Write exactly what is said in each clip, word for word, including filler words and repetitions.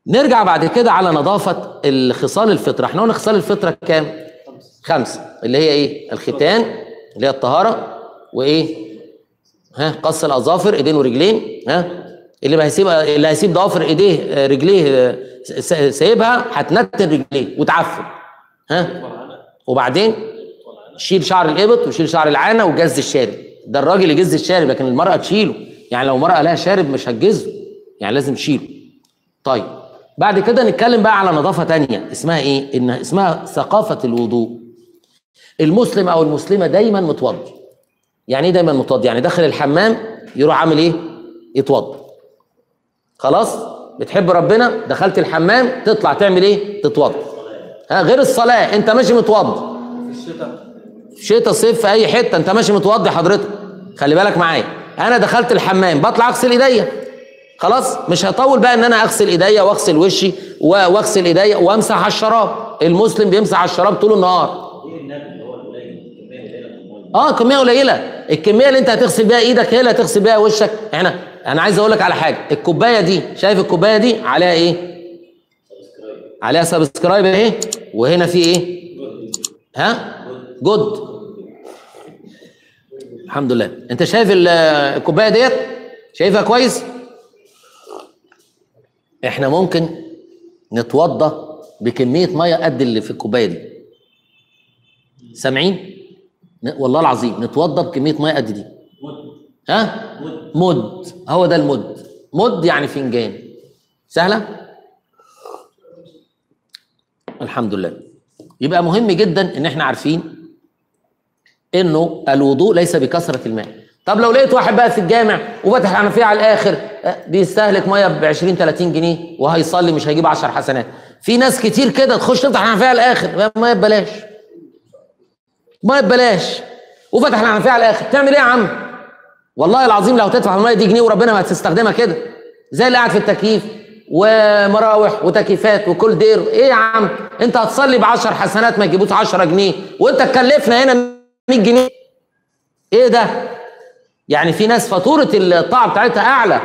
نرجع بعد كده على نظافة خصال الفطرة. احنا قلنا خصال الفطرة كام؟ خمسة، اللي هي ايه؟ الختان اللي هي الطهارة، وايه؟ ها قص الأظافر ايدين ورجلين، ها اللي هيسيب اللي هيسيب ضوافر ايديه رجليه سايبها هتنتن رجليه وتعفن، ها وبعدين شيل شعر الإبط وشيل شعر العانة وجز الشارب. ده الراجل يجز الشارب، لكن المرأة تشيله. يعني لو مرأة لها شارب مش هتجزه، يعني لازم تشيله. طيب بعد كده نتكلم بقى على نظافة تانية اسمها ايه؟ إن اسمها ثقافة الوضوء. المسلم او المسلمة دايما متوضي. يعني ايه دايما متوضي؟ يعني داخل الحمام يروح عامل ايه؟ يتوضى. خلاص؟ بتحب ربنا دخلت الحمام تطلع تعمل ايه؟ تتوضى. ها غير الصلاة انت ماشي متوضي. في الشتاء في شتاء صيف في اي حتة انت ماشي متوضي حضرتك. خلي بالك معايا، انا دخلت الحمام بطلع اغسل ايديا. خلاص؟ مش هطول بقى ان انا اغسل ايديا واغسل وشي واغسل ايديا وامسح على الشراب. المسلم بيمسح على الشراب طول النهار. اه كميه قليله. الكميه اللي انت هتغسل بيها ايدك هي اللي هتغسل بيها وشك. احنا انا عايز اقول لك على حاجه، الكوبايه دي شايف الكوبايه دي عليها ايه؟ عليها سبسكرايب اهي، وهنا في ايه؟ ها؟ جود. الحمد لله. انت شايف الكوبايه ديت؟ شايفها كويس؟ احنا ممكن نتوضى بكميه ميه قد اللي في الكوبايه دي. سامعين؟ والله العظيم نتوضى بكميه ميه قد دي. ها؟ مد. هو ده المد. مد يعني فنجان. سهله؟ الحمد لله. يبقى مهم جدا ان احنا عارفين انه الوضوء ليس بكثره الماء. طب لو لقيت واحد بقى في الجامع وفتح الحنفيه على الاخر بيستهلك ميه ب عشرين تلاتين جنيه وهيصلي مش هيجيب عشر حسنات. في ناس كتير كده تخش تفتح الحنفيه على الاخر ميه ببلاش. ميه ببلاش وفتح الحنفيه على الاخر. تعمل ايه يا عم؟ والله العظيم لو تدفع الميه دي جنيه وربنا ما هتستخدمها كده. زي اللي قاعد في التكييف ومراوح وتكييفات وكل دير. ايه يا عم؟ انت هتصلي ب عشر حسنات ما تجيبوش عشرة جنيه وانت تكلفنا هنا مية جنيه. ايه ده؟ يعني في ناس فاتوره الطاعه بتاعتها اعلى.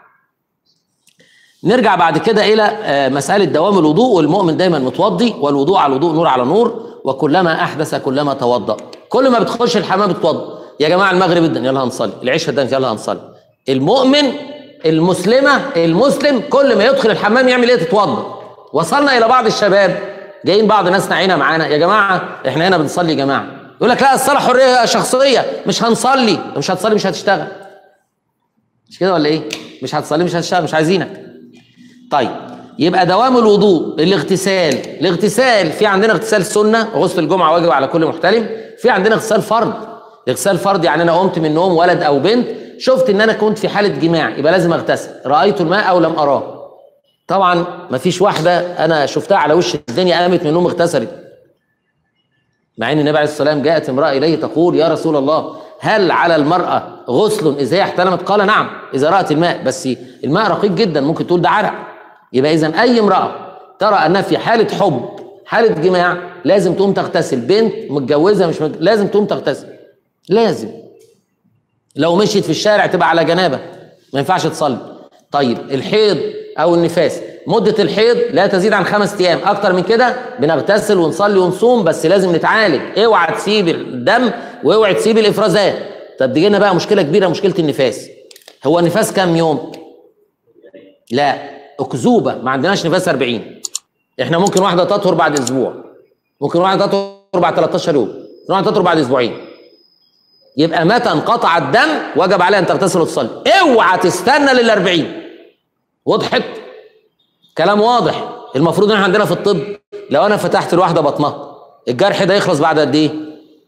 نرجع بعد كده الى مساله دوام الوضوء. والمؤمن دايما متوضي، والوضوء على الوضوء نور على نور، وكلما احدث كلما توضا. كل ما بتخش الحمام بتوضا. يا جماعه المغرب الدن يلا هنصلي، العشاء الدن يلا هنصلي. المؤمن المسلمه المسلم كل ما يدخل الحمام يعمل ايه؟ تتوضا. وصلنا الى بعض الشباب جايين بعض ناس نعينا معانا، يا جماعه احنا هنا بنصلي يا جماعه. يقول لك لا الصلاه حريه شخصيه مش هنصلي. مش هتصلي مش هتشتغل. مش كده ولا ايه؟ مش هتصلي مش هتشتغل مش عايزينك. طيب يبقى دوام الوضوء. الاغتسال، الاغتسال في عندنا اغتسال سنه، غسل الجمعه واجب على كل محتلم. في عندنا اغتسال فرض. اغتسال فرض يعني انا قمت من النوم ولد او بنت شفت ان انا كنت في حاله جماع يبقى لازم اغتسل. رايت الماء او لم اراه. طبعا ما فيش واحده انا شفتها على وش الدنيا قامت من النوم اغتسلت، مع ان النبي عليه الصلاه والسلام جاءت امراه اليه تقول يا رسول الله هل على المراه غسل اذا هي احتلمت؟ قال نعم اذا رات الماء، بس الماء رقيق جدا ممكن تقول ده عرق. يبقى اذا اي امراه ترى انها في حاله حب حاله جماع لازم تقوم تغتسل. بنت متجوزه مش متجوزة لازم تقوم تغتسل. لازم. لو مشيت في الشارع تبقى على جنابه ما ينفعش تصلي. طيب الحيض او النفاس، مده الحيض لا تزيد عن خمس ايام. اكتر من كده بنغتسل ونصلي ونصوم، بس لازم نتعالج. اوعى تسيب الدم واوعى تسيب الافرازات. طب دي جينا بقى مشكله كبيره، مشكله النفاس. هو النفاس كام يوم؟ لا اكذوبه، ما عندناش نفاس أربعين. احنا ممكن واحده تطهر بعد اسبوع، ممكن واحده تطهر بعد تلتاشر يوم، ممكن واحده تطهر بعد اسبوعين. يبقى متى انقطع الدم وجب عليها ان تغتسل وتصلي. اوعى تستنى لل أربعين. وضحت؟ كلام واضح. المفروض ان احنا عندنا في الطب لو انا فتحت الواحده بطنها الجرح ده يخلص بعد قد ايه؟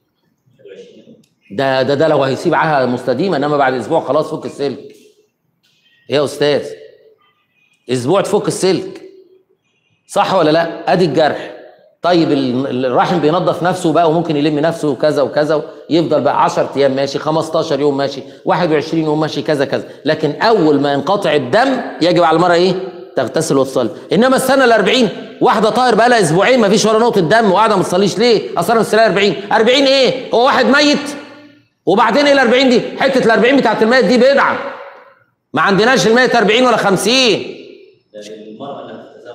ده ده ده لو هيسيب عاهه مستديمه، انما بعد اسبوع خلاص فك السلك. ايه يا استاذ؟ اسبوع تفك السلك. صح ولا لا؟ ادي الجرح. طيب الرحم بينظف نفسه بقى وممكن يلم نفسه وكذا وكذا، يفضل بقى عشرة ايام ماشي، خمستاشر يوم ماشي، واحد وعشرين يوم ماشي، كذا كذا. لكن اول ما ينقطع الدم يجب على المرأة ايه؟ تغتسل وتصلي. انما السنه الأربعين واحده طاهر بقى لها اسبوعين ما فيش ولا نقطه دم وقاعده ما تصليش ليه؟ اصلا انا مستنيه أربعين. أربعين ايه؟ هو واحد ميت؟ وبعدين ايه الأربعين دي؟ حته الأربعين بتاعت الميت دي بدعه. ما عندناش الميت أربعين ولا خمسين. المرأة اللي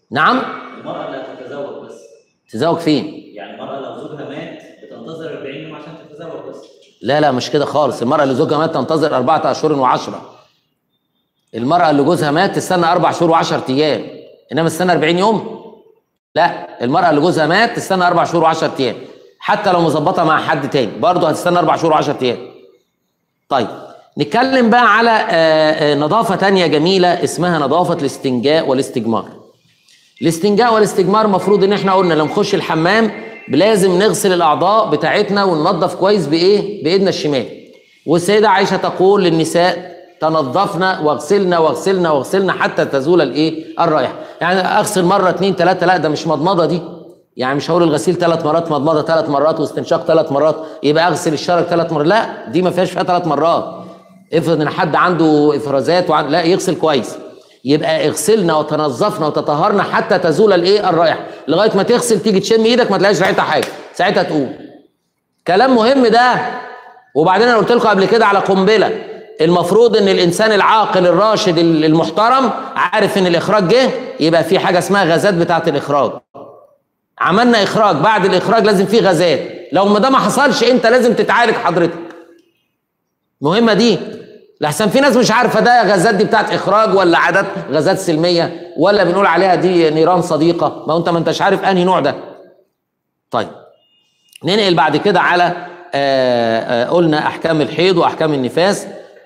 نعم. المرأة اللي هتتزوج بس. تتزوج فين؟ يعني المرأة لو زوجها مات بتنتظر أربعين يوم عشان تتزوج بس. لا لا مش كده خالص، المرأة اللي زوجها مات تنتظر أربعة أشهر وعشرة. المرأة اللي جوزها مات تستنى أربع شهور وعشرة أيام، إنما تستنى أربعين يوم؟ لا، المرأة اللي جوزها مات تستنى أربع شهور وعشرة أيام، حتى لو مظبطة مع حد تاني برضه هتستنى أربع شهور وعشرة أيام. طيب نتكلم بقى على نظافة تانية جميلة اسمها نظافة الاستنجاء والاستجمار. الاستنجاء والاستجمار مفروض ان احنا قلنا لما نخش الحمام لازم نغسل الاعضاء بتاعتنا وننظف كويس بايه؟ بايدنا الشمال. والسيدة عائشة تقول للنساء تنظفنا واغسلنا واغسلنا واغسلنا حتى تزول الايه؟ الرائحة. يعني اغسل مرة اتنين تلاتة، لا ده مش مضمضة دي. يعني مش هقول الغسيل ثلاث مرات، مضمضة ثلاث مرات واستنشاق ثلاث مرات يبقى اغسل الشرج ثلاث مرات، لا دي ما فيهاش فيها ثلاث مرات. افرض ان حد عنده افرازات وعن... لا يغسل كويس. يبقى اغسلنا وتنظفنا وتطهرنا حتى تزول الايه؟ الرائحه، لغايه ما تغسل تيجي تشم ايدك ما تلاقيش ريحتها حاجه، ساعتها تقوم. كلام مهم ده. وبعدين انا قلت لكم قبل كده على قنبله، المفروض ان الانسان العاقل الراشد المحترم عارف ان الاخراج جه يبقى في حاجه اسمها غازات بتاعه الاخراج. عملنا اخراج، بعد الاخراج لازم في غازات، لو ما ده ما حصلش انت لازم تتعالج حضرتك. مهمه دي، لحسن في ناس مش عارفه ده غازات دي بتاعت اخراج ولا عادات غازات سلميه ولا بنقول عليها دي نيران صديقه، ما انت ما انتش عارف انهي نوع ده. طيب ننقل بعد كده على آآ آآ قلنا احكام الحيض واحكام النفاس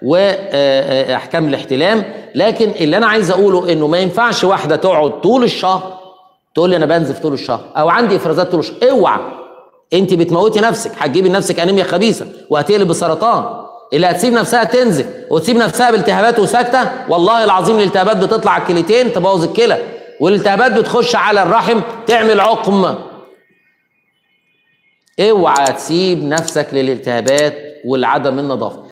واحكام الاحتلام. لكن اللي انا عايز اقوله انه ما ينفعش واحده تقعد طول الشهر تقول لي انا بنزف طول الشهر او عندي افرازات طول الشهر. اوعى، انت بتموتي نفسك، هتجيبي لنفسك انيميا خبيثه وهتقلب بسرطان. اللي هتسيب نفسها تنزف وتسيب نفسها بالتهابات وسكته، والله العظيم الالتهابات بتطلع على الكليتين تبوظ الكلى، والالتهابات بتخش على الرحم تعمل عقم. اوعى تسيب نفسك للالتهابات والعدم النظافه.